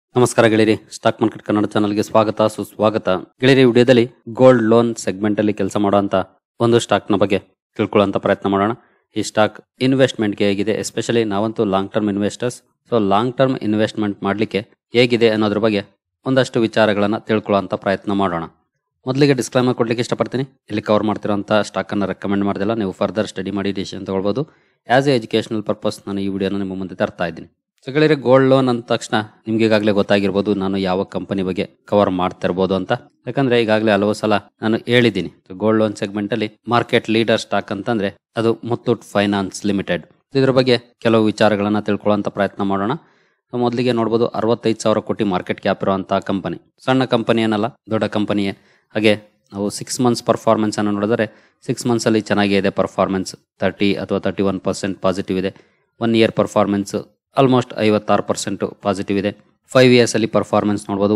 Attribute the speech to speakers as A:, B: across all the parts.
A: ನಮಸ್ಕಾರ ಗೆಳೆಯರಿ, stock market Kannada ಚಾನಲ್ಗೆ ಸ್ವಾಗತ ಸುಸ್ವಾಗತ. ಗೆಳೆಯರಿ, ವಿಡಿಯೋದಲ್ಲಿ ಗೋಲ್ಡ್ ಲೋನ್ ಸೆಗ್ಮೆಂಟ್ ಅಲ್ಲಿ ಕೆಲಸ ಮಾಡುವಂತ ಒಂದು ಸ್ಟಾಕ್ ನ ಬಗ್ಗೆ ತಿಳ್ಕೊಳ್ಳುವಂತ ಪ್ರಯತ್ನ ಮಾಡೋಣ. ಈ ಸ್ಟಾಕ್ ಇನ್ವೆಸ್ಟ್ಮೆಂಟ್ಗೆ ಹೇಗಿದೆ, ಎಸ್ಪೆಷಲಿ ನಾವಂತೂ long term investors. So long term investment ಮಾಡ್ಲಿಕ್ಕೆ ಹೇಗಿದೆ ಅನ್ನೋದ್ರ ಬಗ್ಗೆ ಒಂದಷ್ಟು ವಿಚಾರಗಳನ್ನ ತಿಳ್ಕೊಳ್ಳುವಂತ ಪ್ರಯತ್ನ ಮಾಡೋಣ. ಮೊದಲಿಗೆ ಡಿಸ್ಕ್ಲೈಮರ್ ಕೊಡ್ಲಿಕ್ಕೆ ಇಷ್ಟಪಡ್ತೀನಿ. ಇಲ್ಲಿ ಕವರ್ ಮಾಡ್ತಿರೋಂಥ ಸ್ಟಾಕ್ ಅನ್ನ ರೆಕಮೆಂಡ್ ಮಾಡ್ದಿಲ್ಲ, ನೀವು ಫರ್ದರ್ ಸ್ಟಡಿ ಮಾಡಿ ಡಿಸಿಷನ್ ತಗೊಳ್ಬಹುದು. ಆಸ್ ಎ ಎಜುಕೇಶನಲ್ ಪರ್ಪಸ್ ನಾನು ಈ ವಿಡಿಯೋನ ನಿಮ್ಮ ಮುಂದೆ ತರ್ತಾ ಇದ್ದೀನಿ. ಸೊ ಗೆಳೆಯರೆ, ಗೋಲ್ಡ್ ಲೋನ್ ಅಂದ ತಕ್ಷಣ ನಿಮ್ಗೆ ಈಗಾಗಲೇ ಗೊತ್ತಾಗಿರ್ಬೋದು ನಾನು ಯಾವ ಕಂಪನಿ ಬಗ್ಗೆ ಕವರ್ ಮಾಡ್ತಾ ಇರ್ಬೋದು ಅಂತ. ಯಾಕಂದ್ರೆ ಈಗಾಗಲೇ ಹಲವು ಸಲ ನಾನು ಹೇಳಿದ್ದೀನಿ, ಗೋಲ್ಡ್ ಲೋನ್ ಸೆಗ್ಮೆಂಟ್ ಅಲ್ಲಿ ಮಾರ್ಕೆಟ್ ಲೀಡರ್ ಸ್ಟಾಕ್ ಅಂತಂದ್ರೆ ಅದು ಮುತ್ತೂಟ್ ಫೈನಾನ್ಸ್ ಲಿಮಿಟೆಡ್. ಇದ್ರ ಬಗ್ಗೆ ಕೆಲವು ವಿಚಾರಗಳನ್ನ ತಿಳ್ಕೊಳ್ಳುವಂತ ಪ್ರಯತ್ನ ಮಾಡೋಣ. ಮೊದಲಿಗೆ ನೋಡಬಹುದು 65,000 ಕೋಟಿ ಮಾರ್ಕೆಟ್ ಕ್ಯಾಪ್ ಇರುವಂತಹ ಕಂಪನಿ. ಸಣ್ಣ ಕಂಪನಿ ಏನಲ್ಲ, ದೊಡ್ಡ ಕಂಪನಿಯೇ. ಹಾಗೆ ನಾವು 6 ಮಂತ್ಸ್ ಪರ್ಫಾರ್ಮೆನ್ಸ್ ಅನ್ನು ನೋಡಿದರೆ 6 ಮಂತ್ಸ್ ಅಲ್ಲಿ ಚೆನ್ನಾಗೇ ಇದೆ ಪರ್ಫಾರ್ಮೆನ್ಸ್. 30 ಅಥವಾ 31% ಪಾಸಿಟಿವ್ ಇದೆ. 1 ಇಯರ್ ಪರ್ಫಾರ್ಮೆನ್ಸ್ ಆಲ್ಮೋಸ್ಟ್ 56% ಪಾಸಿಟಿವ್ ಇದೆ. 5 ಇಯರ್ಸ್ ಅಲ್ಲಿ ಪರ್ಫಾರ್ಮೆನ್ಸ್ ನೋಡಬಹುದು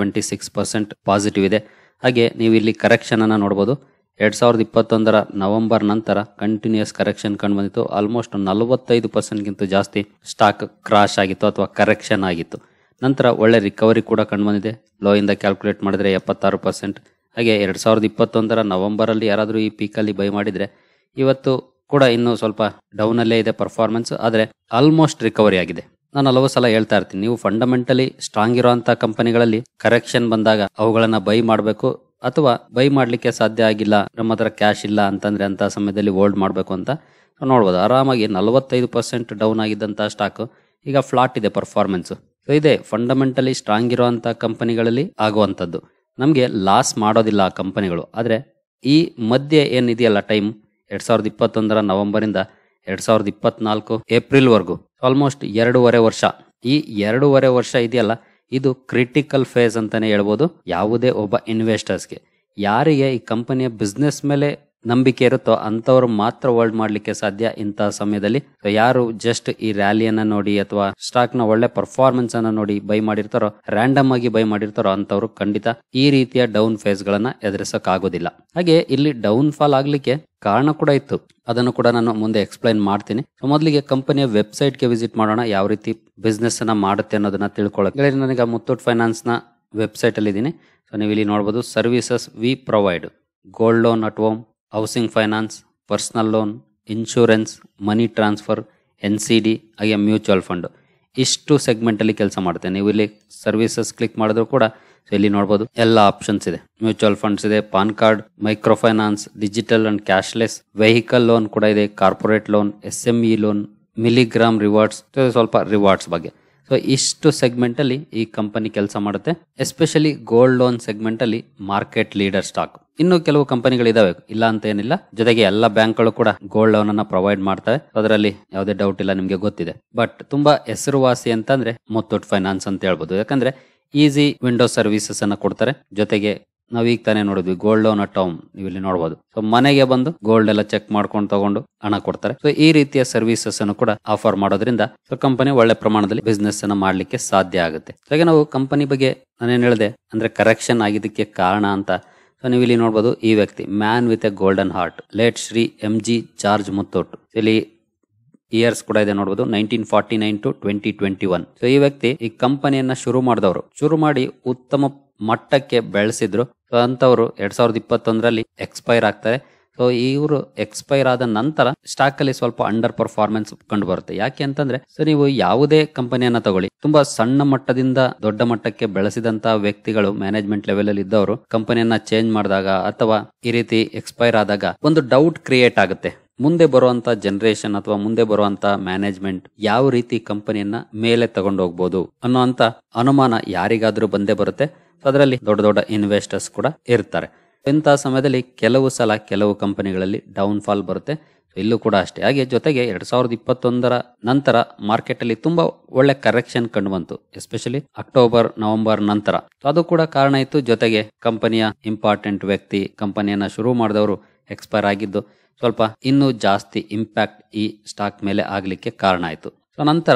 A: 176% ಪಾಸಿಟಿವ್ ಇದೆ. ಹಾಗೆ ನೀವು ಇಲ್ಲಿ ಕರೆಕ್ಷನ್ ಅನ್ನ ನೋಡಬಹುದು. 2021 ನವೆಂಬರ್ ನಂತರ ಕಂಟಿನ್ಯೂಸ್ ಕರೆಕ್ಷನ್ ಕಂಡು ಬಂದಿತ್ತು. ಆಲ್ಮೋಸ್ಟ್ 45% ಗಿಂತ ಜಾಸ್ತಿ ಸ್ಟಾಕ್ ಕ್ರಾಶ್ ಆಗಿತ್ತು ಅಥವಾ ಕರೆಕ್ಷನ್ ಆಗಿತ್ತು. ನಂತರ ಒಳ್ಳೆ ರಿಕವರಿ ಕೂಡ ಕಂಡು ಬಂದಿದೆ. ಲೋ ಇಂದ ಕ್ಯಾಲ್ಕುಲೇಟ್ ಮಾಡಿದ್ರೆ 76%. ಹಾಗೆ 2021 ನವೆಂಬರ್ ಅಲ್ಲಿ ಯಾರಾದ್ರೂ ಈ ಪೀಕ್ ಅಲ್ಲಿ ಬೈ ಮಾಡಿದ್ರೆ ಇವತ್ತು ಕೂಡ ಇನ್ನು ಸ್ವಲ್ಪ ಡೌನ್ ಅಲ್ಲೇ ಇದೆ ಪರ್ಫಾರ್ಮೆನ್ಸ್, ಆದ್ರೆ ಆಲ್ಮೋಸ್ಟ್ ರಿಕವರಿ ಆಗಿದೆ. ನಾನು ಹಲವು ಸಲ ಹೇಳ್ತಾ ಇರ್ತೀನಿ, ನೀವು ಫಂಡಮೆಂಟಲಿ ಸ್ಟ್ರಾಂಗ್ ಇರುವಂತಹ ಕಂಪನಿಗಳಲ್ಲಿ ಕರೆಕ್ಷನ್ ಬಂದಾಗ ಅವುಗಳನ್ನ ಬೈ ಮಾಡಬೇಕು, ಅಥವಾ ಬೈ ಮಾಡ್ಲಿಕ್ಕೆ ಸಾಧ್ಯ ಆಗಿಲ್ಲ, ನಮ್ಮ ಹತ್ರ ಕ್ಯಾಶ್ ಇಲ್ಲ ಅಂತಂದ್ರೆ ಅಂತ ಸಮಯದಲ್ಲಿ ಹೋಲ್ಡ್ ಮಾಡಬೇಕು ಅಂತ ನೋಡ್ಬೋದು. ಆರಾಮಾಗಿ 45% ಡೌನ್ ಆಗಿದ್ದಂತಹ ಸ್ಟಾಕ್ ಈಗ ಫ್ಲಾಟ್ ಇದೆ ಪರ್ಫಾರ್ಮೆನ್ಸ್. ಸೊ ಇದೆ ಫಂಡಮೆಂಟಲಿ ಸ್ಟ್ರಾಂಗ್ ಇರುವಂತಹ ಕಂಪನಿಗಳಲ್ಲಿ ಆಗುವಂತದ್ದು. ನಮ್ಗೆ ಲಾಸ್ ಮಾಡೋದಿಲ್ಲ ಆ ಕಂಪನಿಗಳು. ಆದ್ರೆ ಈ ಮಧ್ಯೆ ಏನಿದೆಯಲ್ಲ ಟೈಮ್, 2021 ನವೆಂಬರ್ ಇಂದ 2024 ಏಪ್ರಿಲ್ ವರೆಗೂ ಆಲ್ಮೋಸ್ಟ್ 2.5 ವರ್ಷ. ಈ 2.5 ವರ್ಷ ಇದೆಯಲ್ಲ, ಇದು ಕ್ರಿಟಿಕಲ್ ಫೇಸ್ ಅಂತಾನೆ ಹೇಳ್ಬೋದು ಯಾವುದೇ ಒಬ್ಬ ಇನ್ವೆಸ್ಟರ್ಸ್ಗೆ. ಯಾರಿಗೆ ಈ ಕಂಪನಿಯ ಬಿಸ್ನೆಸ್ ಮೇಲೆ ನಂಬಿಕೆ ಇರುತ್ತೋ ಅಂತವ್ರು ಮಾತ್ರ ಹೋಲ್ಡ್ ಮಾಡ್ಲಿಕ್ಕೆ ಸಾಧ್ಯ ಇಂತಹ ಸಮಯದಲ್ಲಿ. ಯಾರು ಜಸ್ಟ್ ಈ ರ್ಯಾಲಿಯನ್ನ ನೋಡಿ ಅಥವಾ ಸ್ಟಾಕ್ ನ ಒಳ್ಳೆ ಪರ್ಫಾರ್ಮೆನ್ಸ್ ಅನ್ನ ನೋಡಿ ಬೈ ಮಾಡಿರ್ತಾರೋ, ರ್ಯಾಂಡಮ್ ಆಗಿ ಬೈ ಮಾಡಿರ್ತಾರೋ ಅಂತವ್ರು ಖಂಡಿತ ಈ ರೀತಿಯ ಡೌನ್ ಫೇಸ್ ಗಳನ್ನ ಎದುರಿಸಕ್ ಆಗೋದಿಲ್ಲ. ಹಾಗೆ ಇಲ್ಲಿ ಡೌನ್ ಫಾಲ್ ಆಗ್ಲಿಕ್ಕೆ ಕಾರಣ ಕೂಡ ಇತ್ತು, ಅದನ್ನು ಕೂಡ ನಾನು ಮುಂದೆ ಎಕ್ಸ್ಪ್ಲೈನ್ ಮಾಡ್ತೀನಿ. ಮೊದಲಿಗೆ ಕಂಪನಿಯ ವೆಬ್ಸೈಟ್ ಗೆ ವಿಸಿಟ್ ಮಾಡೋಣ, ಯಾವ ರೀತಿ ಬಿಸ್ನೆಸ್ ಅನ್ನ ಮಾಡುತ್ತೆ ಅನ್ನೋದನ್ನ ತಿಳ್ಕೊಳ್ಳೋಕೆ. ನನಗೆ ಮುತ್ತೂಟ್ ಫೈನಾನ್ಸ್ ನ ವೆಬ್ಸೈಟ್ ಅಲ್ಲಿ ಇದೀನಿ. ಸೊ ನೀವು ಇಲ್ಲಿ ನೋಡಬಹುದು, services we provide: gold loan at home, housing finance, personal loan, insurance, money transfer, NCD, ಹಾಗೆ ಮ್ಯೂಚುವಲ್ ಫಂಡ್. ಇಷ್ಟು ಸೆಗ್ಮೆಂಟ್ ಅಲ್ಲಿ ಕೆಲಸ ಮಾಡುತ್ತೆ. ನೀವು ಇಲ್ಲಿ ಸರ್ವಿಸಸ್ ಕ್ಲಿಕ್ ಮಾಡಿದ್ರು ಕೂಡ ಇಲ್ಲಿ ನೋಡಬಹುದು ಎಲ್ಲ ಆಪ್ಷನ್ಸ್ ಇದೆ. ಮ್ಯೂಚುವಲ್ ಫಂಡ್ಸ್ ಇದೆ, PAN card, micro finance, digital and cashless, vehicle loan ಕೂಡ ಇದೆ, corporate loan, SME loan, milligram rewards, ಸ್ವಲ್ಪ ರಿವಾರ್ಡ್ಸ್ ಬಗ್ಗೆ. ಸೊ ಇಷ್ಟು ಸೆಗ್ಮೆಂಟ್ ಅಲ್ಲಿ ಈ ಕಂಪನಿ ಕೆಲಸ ಮಾಡುತ್ತೆ. ಎಸ್ಪೆಷಲಿ ಗೋಲ್ಡ್ ಲೋನ್ ಸೆಗ್ಮೆಂಟ್ ಅಲ್ಲಿ ಮಾರ್ಕೆಟ್ ಲೀಡರ್ ಸ್ಟಾಕ್. ಇನ್ನು ಕೆಲವು ಕಂಪನಿಗಳಿದಾವೆ, ಇಲ್ಲ ಅಂತ ಏನಿಲ್ಲ. ಜೊತೆಗೆ ಎಲ್ಲ ಬ್ಯಾಂಕ್ಗಳು ಕೂಡ ಗೋಲ್ಡ್ ಲೋನ್ ಅನ್ನ ಪ್ರೊವೈಡ್ ಮಾಡ್ತವೆ, ಅದರಲ್ಲಿ ಯಾವುದೇ ಡೌಟ್ ಇಲ್ಲ, ನಿಮ್ಗೆ ಗೊತ್ತಿದೆ. ಬಟ್ ತುಂಬಾ ಹೆಸರುವಾಸಿ ಅಂತಂದ್ರೆ ಮುತ್ತೂಟ್ ಫೈನಾನ್ಸ್ ಅಂತ ಹೇಳ್ಬೋದು. ಯಾಕಂದ್ರೆ ಈಸಿ ವಿಂಡೋ ಸರ್ವಿಸಸ್ ಅನ್ನ ಕೊಡ್ತಾರೆ. ಜೊತೆಗೆ ನಾವ್ ಈಗ ತಾನೇ ನೋಡಿದ್ವಿ ಗೋಲ್ಡ್ ಲೋನ್ ಅಟ್ ಹೋಮ್, ನೀವು ಇಲ್ಲಿ ನೋಡಬಹುದು. ಸೊ ಮನೆಗೆ ಬಂದು ಗೋಲ್ಡ್ ಎಲ್ಲ ಚೆಕ್ ಮಾಡ್ಕೊಂಡು ತಗೊಂಡು ಹಣ ಕೊಡ್ತಾರೆ. ಸೊ ಈ ರೀತಿಯ ಸರ್ವಿಸಸ್ ಅನ್ನು ಕೂಡ ಆಫರ್ ಮಾಡೋದ್ರಿಂದ ಸೊ ಕಂಪನಿ ಒಳ್ಳೆ ಪ್ರಮಾಣದಲ್ಲಿ ಬಿಸ್ನೆಸ್ ಅನ್ನ ಮಾಡ್ಲಿಕ್ಕೆ ಸಾಧ್ಯ ಆಗುತ್ತೆ. ಹಾಗೆ ನಾವು ಕಂಪನಿ ಬಗ್ಗೆ ನಾನೇನ್ ಹೇಳಿದೆ ಅಂದ್ರೆ ಕರೆಕ್ಷನ್ ಆಗಿದ್ದಕ್ಕೆ ಕಾರಣ ಅಂತ. ಸೊ ನೀವು ಇಲ್ಲಿ ನೋಡಬಹುದು, ಈ ವ್ಯಕ್ತಿ man with a golden heart, late Shri MG George Muthoot. ಇಲ್ಲಿ ಇಯರ್ಸ್ ಕೂಡ ಇದೆ ನೋಡಬಹುದು, 1949 to 2021. ಸೊ ಈ ವ್ಯಕ್ತಿ ಈ ಕಂಪನಿಯನ್ನ ಶುರು ಮಾಡಿ ಉತ್ತಮ ಮಟ್ಟಕ್ಕೆ ಬೆಳೆಸಿದ್ರು. ಸೊ ಅಂತವರು 2021 ಎಕ್ಸ್ಪೈರ್ ಆಗ್ತಾರೆ. ಸೊ ಇವರು ಎಕ್ಸ್ಪೈರ್ ಆದ ನಂತರ ಸ್ಟಾಕ್ ಅಲ್ಲಿ ಸ್ವಲ್ಪ ಅಂಡರ್ ಪರ್ಫಾರ್ಮೆನ್ಸ್ ಕಂಡು ಬರುತ್ತೆ. ಯಾಕೆ ಅಂತಂದ್ರೆ, ಸೊ ನೀವು ಯಾವುದೇ ಕಂಪನಿಯನ್ನ ತಗೊಳ್ಳಿ, ತುಂಬಾ ಸಣ್ಣ ಮಟ್ಟದಿಂದ ದೊಡ್ಡ ಮಟ್ಟಕ್ಕೆ ಬೆಳೆಸಿದಂತಹ ವ್ಯಕ್ತಿಗಳು, ಮ್ಯಾನೇಜ್ಮೆಂಟ್ ಲೆವೆಲ್ ಅಲ್ಲಿ ಇದ್ದವರು ಕಂಪನಿಯನ್ನ ಚೇಂಜ್ ಮಾಡಿದಾಗ ಅಥವಾ ಈ ರೀತಿ ಎಕ್ಸ್ಪೈರ್ ಆದಾಗ ಒಂದು ಡೌಟ್ ಕ್ರಿಯೇಟ್ ಆಗುತ್ತೆ. ಮುಂದೆ ಬರುವಂತ ಜನರೇಷನ್ ಅಥವಾ ಮುಂದೆ ಬರುವಂತ ಮ್ಯಾನೇಜ್ಮೆಂಟ್ ಯಾವ ರೀತಿ ಕಂಪನಿಯನ್ನ ಮೇಲೆ ತಗೊಂಡು ಹೋಗ್ಬೋದು ಅನ್ನೋಂತ ಅನುಮಾನ ಯಾರಿಗಾದ್ರೂ ಬಂದೇ ಬರುತ್ತೆ. ಅದರಲ್ಲಿ ದೊಡ್ಡ ದೊಡ್ಡ ಇನ್ವೆಸ್ಟರ್ಸ್ ಕೂಡ ಇರ್ತಾರೆ. ಇಂತಹ ಸಮಯದಲ್ಲಿ ಕೆಲವು ಕಂಪನಿಗಳಲ್ಲಿ ಡೌನ್ ಫಾಲ್ ಬರುತ್ತೆ. ಇಲ್ಲೂ ಕೂಡ ಅಷ್ಟೇ. ಹಾಗೆ ಜೊತೆಗೆ 2021 ನಂತರ ಮಾರ್ಕೆಟ್ ಅಲ್ಲಿ ತುಂಬಾ ಒಳ್ಳೆ ಕರೆಕ್ಷನ್ ಕಂಡು ಬಂತು, ಎಸ್ಪೆಷಲಿ ಅಕ್ಟೋಬರ್ ನವೆಂಬರ್ ನಂತರ. ಅದು ಕೂಡ ಕಾರಣ ಇತ್ತು. ಜೊತೆಗೆ ಕಂಪನಿಯ ಇಂಪಾರ್ಟೆಂಟ್ ವ್ಯಕ್ತಿ, ಕಂಪನಿಯನ್ನ ಶುರು ಮಾಡಿದವರು ಎಕ್ಸ್ಪೈರ್ ಆಗಿದ್ದು ಸ್ವಲ್ಪ ಇನ್ನೂ ಜಾಸ್ತಿ ಇಂಪ್ಯಾಕ್ಟ್ ಈ ಸ್ಟಾಕ್ ಮೇಲೆ ಆಗ್ಲಿಕ್ಕೆ ಕಾರಣ ಆಯ್ತು. ಸೊ ನಂತರ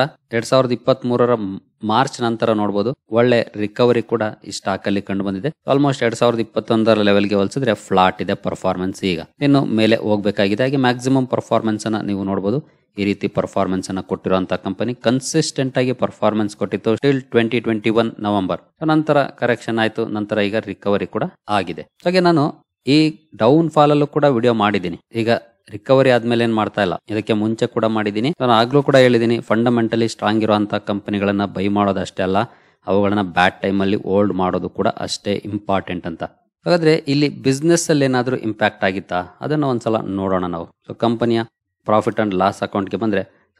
A: 2023 ಮಾರ್ಚ್ ನಂತರ ನೋಡಬಹುದು ಒಳ್ಳೆ ರಿಕವರಿ ಕೂಡ ಈ ಸ್ಟಾಕ್ ಅಲ್ಲಿ ಕಂಡು ಬಂದಿದೆ. ಆಲ್ಮೋಸ್ಟ್ 2021 ಲೆವೆಲ್ಗೆ ಹೋಲಿಸಿದ್ರೆ ಫ್ಲಾಟ್ ಇದೆ ಪರ್ಫಾರ್ಮೆನ್ಸ್. ಈಗ ಇನ್ನು ಮೇಲೆ ಹೋಗ್ಬೇಕಾಗಿದೆ. ಹಾಗೆ ಮ್ಯಾಕ್ಸಿಮಮ್ ಪರ್ಫಾರ್ಮೆನ್ಸ್ ಅನ್ನ ನೀವು ನೋಡಬಹುದು. ಈ ರೀತಿ ಪರ್ಫಾರ್ಮೆನ್ಸ್ ಅನ್ನ ಕೊಟ್ಟಿರುವಂತಹ ಕಂಪನಿ ಕನ್ಸಿಸ್ಟೆಂಟ್ ಆಗಿ ಪರ್ಫಾರ್ಮೆನ್ಸ್ ಕೊಟ್ಟಿತ್ತು ಟಿಲ್ 2021 ನವೆಂಬರ್. ನಂತರ ಕರೆಕ್ಷನ್ ಆಯ್ತು, ನಂತರ ಈಗ ರಿಕವರಿ ಕೂಡ ಆಗಿದೆ. ಹಾಗೆ ನಾನು ಈ ಡೌನ್ ಫಾಲ್ ಅಲ್ಲೂ ಕೂಡ ವಿಡಿಯೋ ಮಾಡಿದ್ದೀನಿ. ಈಗ ರಿಕವರಿ ಆದ್ಮೇಲೆ ಏನ್ ಮಾಡ್ತಾ ಇಲ್ಲ, ಇದಕ್ಕೆ ಮುಂಚೆ ಕೂಡ ಮಾಡಿದ್ದೀನಿ. ನಾನು ಆಗ್ಲೂ ಕೂಡ ಹೇಳಿದ್ದೀನಿ, ಫಂಡಮೆಂಟಲಿ ಸ್ಟ್ರಾಂಗ್ ಇರುವಂತಹ ಕಂಪನಿಗಳನ್ನ ಬೈ ಮಾಡೋದಷ್ಟೇ ಅಲ್ಲ, ಅವುಗಳನ್ನ ಬ್ಯಾಡ್ ಟೈಮ್ ಅಲ್ಲಿ ಹೋಲ್ಡ್ ಮಾಡೋದು ಕೂಡ ಅಷ್ಟೇ ಇಂಪಾರ್ಟೆಂಟ್ ಅಂತ. ಹಾಗಾದ್ರೆ ಇಲ್ಲಿ ಬಿಸ್ನೆಸ್ ಅಲ್ಲಿ ಏನಾದ್ರೂ ಇಂಪ್ಯಾಕ್ಟ್ ಆಗಿತ್ತಾ ಅದನ್ನ ಒಂದ್ಸಲ ನೋಡೋಣ ನಾವು. ಸೊ ಕಂಪನಿಯ ಪ್ರಾಫಿಟ್ ಅಂಡ್ ಲಾಸ್ ಅಕೌಂಟ್ಗೆ ಬಂದ್ರೆ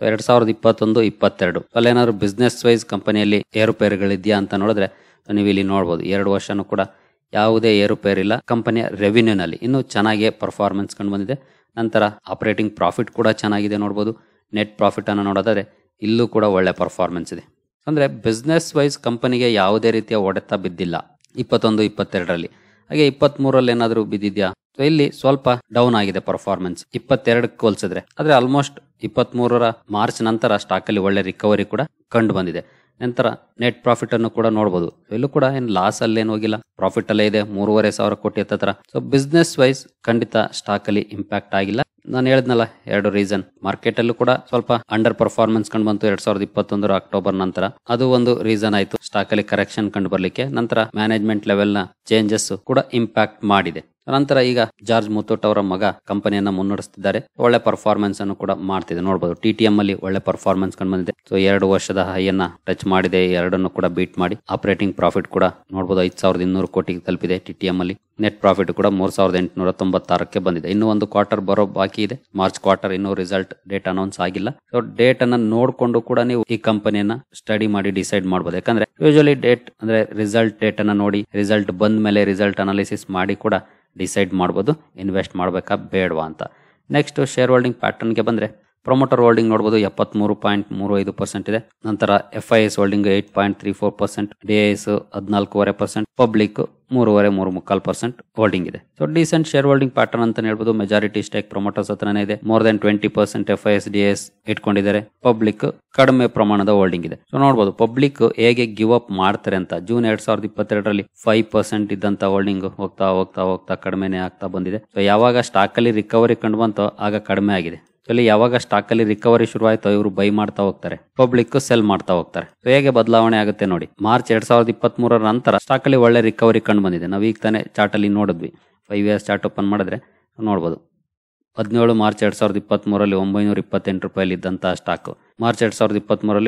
A: 2021-22 ಅಲ್ಲಿ ಏನಾದ್ರು ಬಿಸ್ನೆಸ್ ವೈಸ್ ಕಂಪನಿಯಲ್ಲಿ ಏರುಪೇರುಗಳಿದೆಯಾ ಅಂತ ನೋಡಿದ್ರೆ ನೀವು ಇಲ್ಲಿ ನೋಡಬಹುದು 2 ವರ್ಷನೂ ಕೂಡ ಯಾವುದೇ ಏರುಪೇರಿಲ್ಲ. ಕಂಪನಿಯ ರೆವಿನ್ಯೂನಲ್ಲಿ ಇನ್ನೂ ಚೆನ್ನಾಗಿ ಪರ್ಫಾರ್ಮೆನ್ಸ್ ಕಂಡು ಬಂದಿದೆ. ನಂತರ ಆಪರೇಟಿಂಗ್ ಪ್ರಾಫಿಟ್ ಕೂಡ ಚೆನ್ನಾಗಿದೆ ನೋಡಬಹುದು. ನೆಟ್ ಪ್ರಾಫಿಟ್ ಅನ್ನು ನೋಡೋದಾದ್ರೆ ಇಲ್ಲೂ ಕೂಡ ಒಳ್ಳೆ ಪರ್ಫಾರ್ಮೆನ್ಸ್ ಇದೆ. ಅಂದ್ರೆ ಬಿಸ್ನೆಸ್ ವೈಸ್ ಕಂಪನಿಗೆ ಯಾವುದೇ ರೀತಿಯ ಹೊಡೆತ ಬಿದ್ದಿಲ್ಲ 21-22ರಲ್ಲಿ. ಹಾಗೆ 23ರಲ್ಲಿ ಏನಾದರೂ ಬಿದ್ದಿದ್ಯಾ? ಇಲ್ಲಿ ಸ್ವಲ್ಪ ಡೌನ್ ಆಗಿದೆ ಪರ್ಫಾರ್ಮೆನ್ಸ್ 22ಕ್ಕೆ ಹೋಲಿಸಿದ್ರೆ. ಆದ್ರೆ ಆಲ್ಮೋಸ್ಟ್ 23ರ ಮಾರ್ಚ್ ನಂತರ ಸ್ಟಾಕ್ ಅಲ್ಲಿ ಒಳ್ಳೆ ರಿಕವರಿ ಕೂಡ ಕಂಡು ಬಂದಿದೆ. ನಂತರ ನೆಟ್ ಪ್ರಾಫಿಟ್ ಅನ್ನು ಕೂಡ ನೋಡಬಹುದು. ಇಲ್ಲೂ ಕೂಡ ಏನ್ ಲಾಸ್ ಅಲ್ಲಿ ಏನು ಹೋಗಿಲ್ಲ, ಪ್ರಾಫಿಟ್ ಅಲ್ಲೇ ಇದೆ, 3,500 ಕೋಟಿ ಹತ್ತಿರ. ಸೊ ಬಿಸ್ನೆಸ್ ವೈಸ್ ಖಂಡಿತ ಸ್ಟಾಕ್ ಅಲ್ಲಿ ಇಂಪ್ಯಾಕ್ಟ್ ಆಗಿಲ್ಲ. ನಾನು ಹೇಳಿದ್ನಲ್ಲ 2 ರೀಸನ್. ಮಾರ್ಕೆಟ್ ಅಲ್ಲೂ ಕೂಡ ಸ್ವಲ್ಪ ಅಂಡರ್ ಪರ್ಫಾರ್ಮೆನ್ಸ್ ಕಂಡು ಬಂತು 2021 ಅಕ್ಟೋಬರ್ ನಂತರ. ಅದು ಒಂದು ರೀಸನ್ ಆಯ್ತು ಸ್ಟಾಕ್ ಅಲ್ಲಿ ಕರೆಕ್ಷನ್ ಕಂಡು ಬರ್ಲಿಕ್ಕೆ. ನಂತರ ಮ್ಯಾನೇಜ್ಮೆಂಟ್ ಲೆವೆಲ್ ನ ಚೇಂಜಸ್ ಕೂಡ ಇಂಪ್ಯಾಕ್ಟ್ ಮಾಡಿದೆ. ನಂತರ ಈಗ ಜಾರ್ಜ್ ಮುತ್ತೂಟ್ ಅವರ ಮಗ ಕಂಪನಿಯನ್ನ ಮುನ್ನಡೆಸ್ತಿದ್ದಾರೆ. ಒಳ್ಳೆ ಪರ್ಫಾರ್ಮೆನ್ಸ್ ಅನ್ನು ಕೂಡ ಮಾಡ್ತಿದೆ ನೋಡಬಹುದು. TTM ಅಲ್ಲಿ ಒಳ್ಳೆ ಪರ್ಫಾರ್ಮೆನ್ಸ್ ಕಂಡು ಬಂದಿದೆ. ಸೊ 2 ವರ್ಷದ ಹೈಯನ್ನ ಟಚ್ ಮಾಡಿದೆ, 2 ಕೂಡ ಬೀಟ್ ಮಾಡಿ. ಆಪರೇಟಿಂಗ್ ಪ್ರಾಫಿಟ್ ಕೂಡ ನೋಡಬಹುದು 5,200 ಕೋಟಿಗೆ ತಲುಪಿದೆ TTM ಅಲ್ಲಿ. ನೆಟ್ ಪ್ರಾಫಿಟ್ ಕೂಡ 3,896ಕ್ಕೆ ಬಂದಿದೆ. ಇನ್ನು ಒಂದು ಕ್ವಾರ್ಟರ್ ಬರೋ ಬಾಕಿ ಇದೆ. ಮಾರ್ಚ್ ಕ್ವಾರ್ಟರ್ ಇನ್ನೂ ರಿಸಲ್ಟ್ ಡೇಟ್ ಅನೌನ್ಸ್ ಆಗಿಲ್ಲ. ಸೊ ಡೇಟ್ ಅನ್ನ ನೋಡ್ಕೊಂಡು ಕೂಡ ನೀವು ಈ ಕಂಪನಿಯನ್ನ ಸ್ಟಡಿ ಮಾಡಿ ಡಿಸೈಡ್ ಮಾಡಬಹುದು. ಯಾಕಂದ್ರೆ ಯೂಶುವಲಿ ಡೇಟ್ ಅಂದ್ರೆ ರಿಸಲ್ಟ್ ಡೇಟ್ ಅನ್ನ ನೋಡಿ, ರಿಸಲ್ಟ್ ಬಂದ ಮೇಲೆ ರಿಸಲ್ಟ್ ಅನಾಲಿಸಿಸ್ ಮಾಡಿ ಕೂಡ ಡಿಸೈಡ್ ಮಾಡಬಹುದು ಇನ್ವೆಸ್ಟ್ ಮಾಡಬೇಕಾ ಬೇಡವಾ ಅಂತ. ನೆಕ್ಸ್ಟ್ ಶೇರ್ ಹೋಲ್ಡಿಂಗ್ ಪ್ಯಾಟರ್ನ್ಗೆ ಬಂದ್ರೆ ಪ್ರೊಮೋಟರ್ ಹೋಲ್ಡಿಂಗ್ ನೋಡಬಹುದು 73.35% ಇದೆ. ನಂತರ FIS holding 8.34%, DIS 14.5%, public 3.5% holding ಇದೆ. So decent share holding pattern ಅಂತ ಹೇಳ್ಬೋದು. ಮೆಜಾರಿಟಿ ಸ್ಟೇಕ್ ಪ್ರೊಮೋಟರ್ಸ್ ಹತ್ರನೇ ಇದೆ. ಮೋರ್ ದನ್ 20% FIS DIS ಇಟ್ಕೊಂಡಿದ್ದಾರೆ. ಪಬ್ಲಿಕ್ ಕಡಿಮೆ ಪ್ರಮಾಣದ ಹೋಲ್ಡಿಂಗ್ ಇದೆ. ಸೊ ನೋಡಬಹುದು ಪಬ್ಲಿಕ್ ಹೇಗೆ ಗಿವ್ ಅಪ್ ಮಾಡ್ತಾರೆ ಅಂತ. ಜೂನ್ 2022ರಲ್ಲಿ 5% ಇದ್ದಂತ ಹೋಲ್ಡಿಂಗ್ ಹೋಗ್ತಾ ಹೋಗ್ತಾ ಹೋಗ್ತಾ ಕಡಿಮೆನೆ ಆಗ್ತಾ ಬಂದಿದೆ. ಸೊ ಯಾವಾಗ ಸ್ಟಾಕ್ ಅಲ್ಲಿ ರಿಕವರಿ ಕಂಡು ಬಂತೋ ಆಗ ಕಡಿಮೆ ಆಗಿದೆ. ಇಲ್ಲಿ ಯಾವಾಗ ಸ್ಟಾಕ್ ಅಲ್ಲಿ ರಿಕವರಿ ಶುರು ಆಯ್ತೋ ಇವರು ಬೈ ಮಾಡ್ತಾ ಹೋಗ್ತಾರೆ, ಪಬ್ಲಿಕ್ ಸೆಲ್ ಮಾಡ್ತಾ ಹೋಗ್ತಾರೆ. ಹೇಗೆ ಬದಲಾವಣೆ ಆಗುತ್ತೆ ನೋಡಿ. ಮಾರ್ಚ್ 2023ರ ನಂತರ ಸ್ಟಾಕ್ ಅಲ್ಲಿ ಒಳ್ಳೆ ರಿಕವರಿ ಕಂಡು ಬಂದಿದೆ. ನಾವು ಈಗ ತಾನೇ ಚಾರ್ಟ್ ಅಲ್ಲಿ ನೋಡಿದ್ವಿ. 5 ಇಯರ್ಸ್ ಚಾರ್ಟ್ ಓಪನ್ ಮಾಡಿದ್ರೆ ನೋಡಬಹುದು 17 ಮಾರ್ಚ್ 2023ರಲ್ಲಿ 928 ರೂಪಾಯಿ ಇದ್ದಂತಹ ಸ್ಟಾಕ್ ಮಾರ್ಚ್ 2023ರಲ್ಲಿ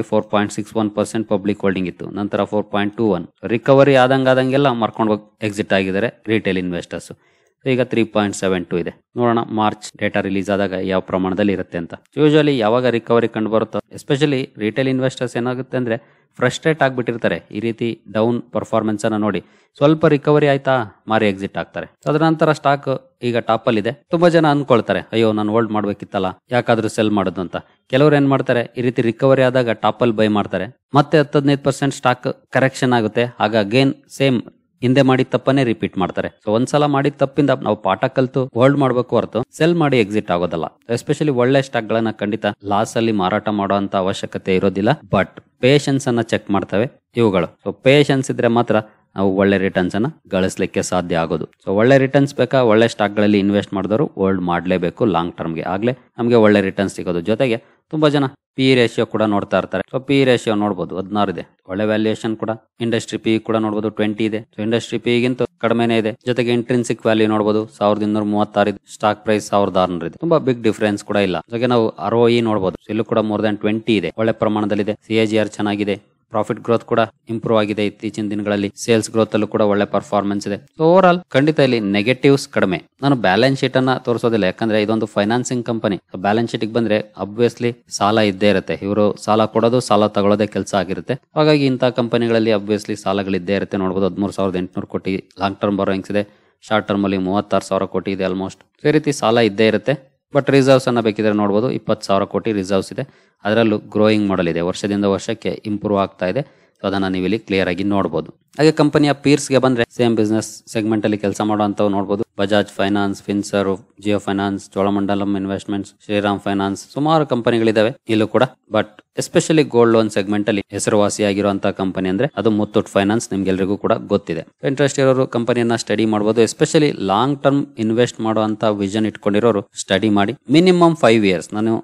A: 4.61% ಪಬ್ಲಿಕ್ ಹೋಲ್ಡಿಂಗ್ ಇತ್ತು. ನಂತರ 4.21 ರಿಕವರಿ ಆದಂಗೆಲ್ಲ ಮಾರ್ಕೊಂಡು ಎಕ್ಸಿಟ್ ಆಗಿದ್ದಾರೆ ರಿಟೇಲ್ ಇನ್ವೆಸ್ಟರ್ಸ್. ಈಗ 3.72 ಇದೆ. ನೋಡೋಣ ಮಾರ್ಚ್ ಡೇಟಾ ರಿಲೀಸ್ ಆದಾಗ ಯಾವ ಪ್ರಮಾಣದಲ್ಲಿ ಇರುತ್ತೆ ಅಂತ. ಯೂಶುವಲಿ ಯಾವಾಗ ರಿಕವರಿ ಕಂಡು ಬರುತ್ತೋ ಎಸ್ಪೆಷಲಿ ರಿಟೇಲ್ ಇನ್ವೆಸ್ಟರ್ಸ್ ಏನಾಗುತ್ತೆ ಅಂದ್ರೆ ಫ್ರಸ್ಟ್ರೇಟ್ ಆಗಿಬಿಟ್ಟಿರ್ತಾರೆ. ಈ ರೀತಿ ಡೌನ್ ಪರ್ಫಾರ್ಮೆನ್ಸ್ ಅನ್ನ ನೋಡಿ ಸ್ವಲ್ಪ ರಿಕವರಿ ಆಯ್ತಾ ಮಾರಿ ಎಕ್ಸಿಟ್ ಆಗ್ತಾರೆ. ಅದರ ನಂತರ ಸ್ಟಾಕ್ ಈಗ ಟಾಪ್ ಅಲ್ಲಿ ಇದೆ. ತುಂಬಾ ಜನ ಅನ್ಕೊಳ್ತಾರೆ ಅಯ್ಯೋ ನಾನು ಹೋಲ್ಡ್ ಮಾಡ್ಬೇಕಿತ್ತಲ್ಲ, ಯಾಕಾದ್ರೂ ಸೆಲ್ ಮಾಡೋದು ಅಂತ. ಕೆಲವರು ಏನ್ ಮಾಡ್ತಾರೆ, ಈ ರೀತಿ ರಿಕವರಿ ಆದಾಗ ಟಾಪ್ ಅಲ್ಲಿ ಬೈ ಮಾಡ್ತಾರೆ. ಮತ್ತೆ 10-15% ಸ್ಟಾಕ್ ಕರೆಕ್ಷನ್ ಆಗುತ್ತೆ. ಆಗ ಅಗೇನ್ ಸೇಮ್ ಹಿಂದೆ ಮಾಡಿದ ತಪ್ಪನ್ನೇ ರಿಪೀಟ್ ಮಾಡ್ತಾರೆ. ಸೊ ಒಂದ್ಸಲ ಮಾಡಿದ ತಪ್ಪಿಂದ ನಾವು ಪಾಠ ಕಲ್ತು ಹೋಲ್ಡ್ ಮಾಡಬೇಕು ಹೊರತು ಸೆಲ್ ಮಾಡಿ ಎಕ್ಸಿಟ್ ಆಗೋದಲ್ಲ. ಎಸ್ಪೆಷಲಿ ಒಳ್ಳೆ ಸ್ಟಾಕ್ ಗಳನ್ನ ಖಂಡಿತ ಲಾಸ್ ಅಲ್ಲಿ ಮಾರಾಟ ಮಾಡುವಂತ ಅವಶ್ಯಕತೆ ಇರೋದಿಲ್ಲ. ಬಟ್ ಪೇಷನ್ಸ್ ಅನ್ನ ಚೆಕ್ ಮಾಡ್ತವೆ ಇವುಗಳು. ಸೊ ಪೇಷನ್ಸ್ ಇದ್ರೆ ಮಾತ್ರ ನಾವು ಒಳ್ಳೆ ರಿಟರ್ನ್ಸ್ ಅನ್ನ ಗಳಿಸಲಿಕ್ಕೆ ಸಾಧ್ಯ ಆಗೋದು. ಸೊ ಒಳ್ಳೆ ರಿಟರ್ನ್ಸ್ ಬೇಕಾ, ಒಳ್ಳೆ ಸ್ಟಾಕ್ ಗಳಲ್ಲಿ ಇನ್ವೆಸ್ಟ್ ಮಾಡಿದವರು ಹೋಲ್ಡ್ ಮಾಡಲೇಬೇಕು ಲಾಂಗ್ ಟರ್ಮ್ಗೆ. ಆಗ್ಲೇ ನಮಗೆ ಒಳ್ಳೆ ರಿಟರ್ನ್ಸ್ ಸಿಗೋದು. ಜೊತೆಗೆ ತುಂಬಾ ಜನ PE ರೇಷಿಯೋ ಕೂಡ ನೋಡ್ತಾ ಇರ್ತಾರೆ. ಸೊ PE ರೇಷಿಯೋ ನೋಡಬಹುದು 16 ಇದೆ. ಒಳ್ಳೆ ವ್ಯಾಲ್ಯೂಯೇಷನ್ ಕೂಡ. ಇಂಡಸ್ಟ್ರಿ PE ಕೂಡ ನೋಡಬಹುದು 20 ಇದೆ. ಸೊ ಇಂಡಸ್ಟ್ರಿ PE ಗಿಂತ ಕಡಿಮೆನೇ ಇದೆ. ಜೊತೆಗೆ ಇಂಟ್ರಿನ್ಸಿಕ್ ವ್ಯಾಲ್ಯೂ ನೋಡಬಹುದು 1236 ಇದೆ. ಸ್ಟಾಕ್ ಪ್ರೈಸ್ 1600 ಇದೆ. ತುಂಬಾ ಬಿಗ್ ಡಿಫರೆನ್ಸ್ ಕೂಡ ಇಲ್ಲ. ಜೊತೆಗೆ ನಾವು ROE ನೋಡಬಹುದು. ಇಲ್ಲೂ ಕೂಡ ಮೋರ್ ದನ್ 20 ಇದೆ. ಒಳ್ಳೆ ಪ್ರಮಾಣದಲ್ಲಿದೆ. CAGR ಚೆನ್ನಾಗಿದೆ. ಪ್ರಾಫಿಟ್ ಗ್ರೋತ್ ಕೂಡ ಇಂಪ್ರೂವ್ ಆಗಿದೆ ಇತ್ತೀಚಿನ ದಿನಗಳಲ್ಲಿ. ಸೇಲ್ಸ್ ಗ್ರೋತ್ ಅಲ್ಲೂ ಕೂಡ ಒಳ್ಳೆ ಪರ್ಫಾರ್ಮೆನ್ಸ್ ಇದೆ. ಸೊ ಓವರ್ ಆಲ್ ಖಂಡಿತ ಇಲ್ಲಿ ನೆಗೆಟಿವ್ಸ್ ಕಡಿಮೆ. ನಾನು ಬ್ಯಾಲೆನ್ಸ್ ಶೀಟ್ ಅನ್ನ ತೋರಿಸೋದಿಲ್ಲ, ಯಾಕಂದ್ರೆ ಇದೊಂದು ಫೈನಾನ್ಸಿಂಗ್ ಕಂಪನಿ. ಬ್ಯಾಲೆನ್ಸ್ ಶೀಟ್ ಬಂದ್ರೆ ಅಬ್ವಿಯಸ್ಲಿ ಸಾಲ ಇದ್ದೇ ಇರುತ್ತೆ. ಇವರು ಸಾಲ ಕೊಡೋದು ಸಾಲ ತಗೊಳ್ಳೋದೇ ಕೆಲಸ ಆಗಿರುತ್ತೆ. ಹಾಗಾಗಿ ಇಂತಹ ಕಂಪನಿಗಳಲ್ಲಿ ಅಬ್ವಿಯಸ್ಲಿ ಸಾಲಗಳಿದ್ದೇ ಇರುತ್ತೆ. ನೋಡಬಹುದು 13,800 ಕೋಟಿ ಲಾಂಗ್ ಟರ್ಮ್ ಬಾರೋಯಿಂಗ್ಸ್ ಇದೆ. ಶಾರ್ಟ್ ಟರ್ಮ್ ಅಲ್ಲಿ 36,000 ಕೋಟಿ ಇದೆ ಆಲ್ಮೋಸ್ಟ್. ಈ ರೀತಿ ಸಾಲ ಇದ್ದೇ ಇರುತ್ತೆ. ಬಟ್ ರಿಸರ್ವ್ಸ್ ಅನ್ನ ಬೇಕಿದ್ರೆ ನೋಡಬಹುದು 20,000 ಕೋಟಿ ರಿಸರ್ವ್ಸ್ ಇದೆ. ಅದರಲ್ಲೂ ಗ್ರೋಯಿಂಗ್ ಮಾಡಲ್ ಇದೆ. ವರ್ಷದಿಂದ ವರ್ಷಕ್ಕೆ ಇಂಪ್ರೂವ್ ಆಗ್ತಾ ಇದೆ. ಸೊ ಅದನ್ನ ನೀವು ಇಲ್ಲಿ ಕ್ಲಿಯರ್ ಆಗಿ ನೋಡಬಹುದು. ಹಾಗೆ ಕಂಪನಿಯ ಪೀರ್ಸ್ ಗೆ ಬಂದ್ರೆ ಸೇಮ್ ಬಿಸ್ನೆಸ್ ಸೆಗ್ಮೆಂಟ್ ಅಲ್ಲಿ ಕೆಲಸ ಮಾಡುವಂತವು ನೋಡಬಹುದು. Bajaj finance, Finserv, Jio finance, Cholamandalam investments, Shriram finance, ಸುಮಾರು ಕಂಪನಿಗಳಿದಾವೆ ಇಲ್ಲೂ ಕೂಡ. But especially gold loan segment ಅಲ್ಲಿ ಹೆಸರುವಾಸಿಯಾಗಿರುವಂತಹ ಕಂಪನಿ ಅಂದ್ರೆ ಅದು ಮುತ್ತೂಟ್ ಫೈನಾನ್ಸ್. ನಿಮ್ಗೆಲ್ರಿಗೂ ಕೂಡ ಗೊತ್ತಿದೆ. ಇಂಟ್ರೆಸ್ಟ್ ಇರೋರು ಕಂಪನಿಯನ್ನ ಸ್ಟಡಿ ಮಾಡಬಹುದು. ಎಸ್ಪೆಷಲಿ ಲಾಂಗ್ ಟರ್ಮ್ ಇನ್ವೆಸ್ಟ್ ಮಾಡುವಂತ ವಿಷನ್ ಇಟ್ಕೊಂಡಿರೋರು ಸ್ಟಡಿ ಮಾಡಿ. Minimum 5 years. ನಾನು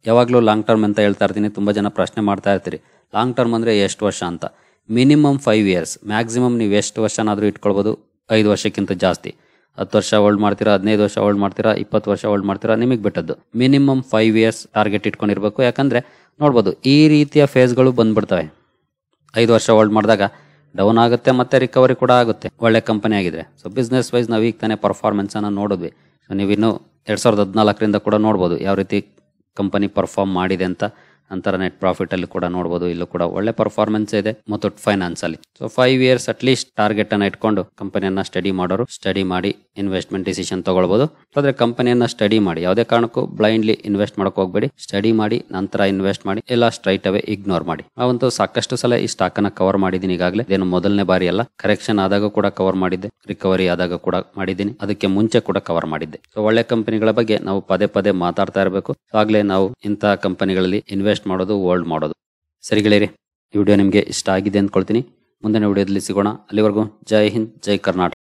A: ಯಾವಾಗಲೂ ಲಾಂಗ್ ಟರ್ಮ್ ಅಂತ ಹೇಳ್ತಾ ಇರ್ತೀನಿ. ತುಂಬ ಜನ ಪ್ರಶ್ನೆ ಮಾಡ್ತಾ ಇರ್ತೀರಿ, ಲಾಂಗ್ ಟರ್ಮ್ ಅಂದರೆ ಎಷ್ಟು ವರ್ಷ ಅಂತ. ಮಿನಿಮಮ್ 5 years, ಮ್ಯಾಕ್ಸಿಮಮ್ ನೀವು ಎಷ್ಟು ವರ್ಷನಾದರೂ ಇಟ್ಕೊಳ್ಬೋದು. 5 ವರ್ಷಕ್ಕಿಂತ ಜಾಸ್ತಿ 10 ವರ್ಷ ಹೋಲ್ಡ್ ಮಾಡ್ತೀರಾ, 15 ವರ್ಷ ಹೋಲ್ಡ್ ಮಾಡ್ತೀರಾ, 20 ವರ್ಷ ಹೋಲ್ಡ್ ಮಾಡ್ತೀರಾ, ನಿಮಗೆ ಬಿಟ್ಟದ್ದು. ಮಿನಿಮಮ್ 5 years ಟಾರ್ಗೆಟ್ ಇಟ್ಕೊಂಡಿರ್ಬೇಕು. ಯಾಕಂದರೆ ನೋಡ್ಬೋದು ಈ ರೀತಿಯ ಫೇಸ್ಗಳು ಬಂದ್ಬಿಡ್ತವೆ. 5 ವರ್ಷ ಹೋಲ್ಡ್ ಮಾಡಿದಾಗ ಡೌನ್ ಆಗುತ್ತೆ, ಮತ್ತೆ ರಿಕವರಿ ಕೂಡ ಆಗುತ್ತೆ ಒಳ್ಳೆ ಕಂಪನಿ ಆಗಿದ್ರೆ. ಸೊ ಬಿಸ್ನೆಸ್ ವೈಸ್ ನಾವು ಈಗ ತಾನೇ ಪರ್ಫಾರ್ಮೆನ್ಸನ್ನು ನೋಡಿದ್ವಿ. ಸೊ ನೀವಿನ್ನು 2014 ಕೂಡ ನೋಡ್ಬೋದು ಯಾವ ರೀತಿ ಕಂಪನಿ ಪರ್ಫಾರ್ಮ್ ಮಾಡಿದೆ ಅಂತ. ನಂತರ ನೆಟ್ ಪ್ರಾಫಿಟ್ ಅಲ್ಲಿ ಕೂಡ ನೋಡ್ಬೋದು, ಇಲ್ಲೂ ಕೂಡ ಒಳ್ಳೆ ಪರ್ಫಾರ್ಮೆನ್ಸ್ ಇದೆ ಮುತ್ತೂಟ್ ಫೈನಾನ್ಸ್ ಅಲ್ಲಿ. So 5 years at least target ಅನ್ನ ಇಟ್ಕೊಂಡು ಕಂಪನಿಯನ್ನ ಸ್ಟಡಿ ಮಾಡೋರು ಸ್ಟಡಿ ಮಾಡಿ ಇನ್ವೆಸ್ಟ್ಮೆಂಟ್ ಡಿಸಿಷನ್ ತಗೊಳ್ಬಹುದು. ಆದ್ರೆ ಕಂಪನಿಯನ್ನ ಸ್ಟಡಿ ಮಾಡಿ, ಯಾವುದೇ ಕಾರಣಕ್ಕೂ ಬ್ಲೈಂಡ್ಲಿ ಇನ್ವೆಸ್ಟ್ ಮಾಡಕ್ ಹೋಗ್ಬೇಡಿ. ಸ್ಟಡಿ ಮಾಡಿ ನಂತರ ಇನ್ವೆಸ್ಟ್ ಮಾಡಿ, ಎಲ್ಲ ಸ್ಟ್ರೈಟ್ ಅವೇ ಇಗ್ನೋರ್ ಮಾಡಿ. ನಾವಂತೂ ಸಾಕಷ್ಟು ಸಲ ಈ ಸ್ಟಾಕ್ ಅನ್ನ ಕವರ್ ಮಾಡಿದ್ದೀನಿ ಈಗಾಗಲೇ. ಇದೇನು ಮೊದಲನೇ ಬಾರಿ ಅಲ್ಲ, ಕರೆಕ್ಷನ್ ಆದಾಗ ಕೂಡ ಕವರ್ ಮಾಡಿದ್ದೆ, ರಿಕವರಿ ಆದಾಗ ಕೂಡ ಮಾಡಿದ್ದೀನಿ, ಅದಕ್ಕೆ ಮುಂಚೆ ಕೂಡ ಕವರ್ ಮಾಡಿದ್ದೆ. ಸೊ ಒಳ್ಳೆ ಕಂಪನಿಗಳ ಬಗ್ಗೆ ನಾವು ಪದೇ ಪದೇ ಮಾತಾಡ್ತಾ ಇರಬೇಕು. ಆಗ್ಲೇ ನಾವು ಇಂತಹ ಕಂಪನಿಗಳಲ್ಲಿ ಇನ್ವೆಸ್ಟ್ ಮಾಡೋದು, ಹೋಲ್ಡ್ ಮಾಡೋದು. ಸರಿ ಗೆಳೆಯರಿ, ಈ ವಿಡಿಯೋ ನಿಮಗೆ ಇಷ್ಟ ಆಗಿದೆ ಅಂದ್ಕೊಳ್ತೀನಿ. ಮುಂದಿನ ವಿಡಿಯೋದಲ್ಲಿ ಸಿಗೋಣ. ಅಲ್ಲಿವರೆಗೂ ಜೈ ಹಿಂದ್, ಜೈ ಕರ್ನಾಟಕ.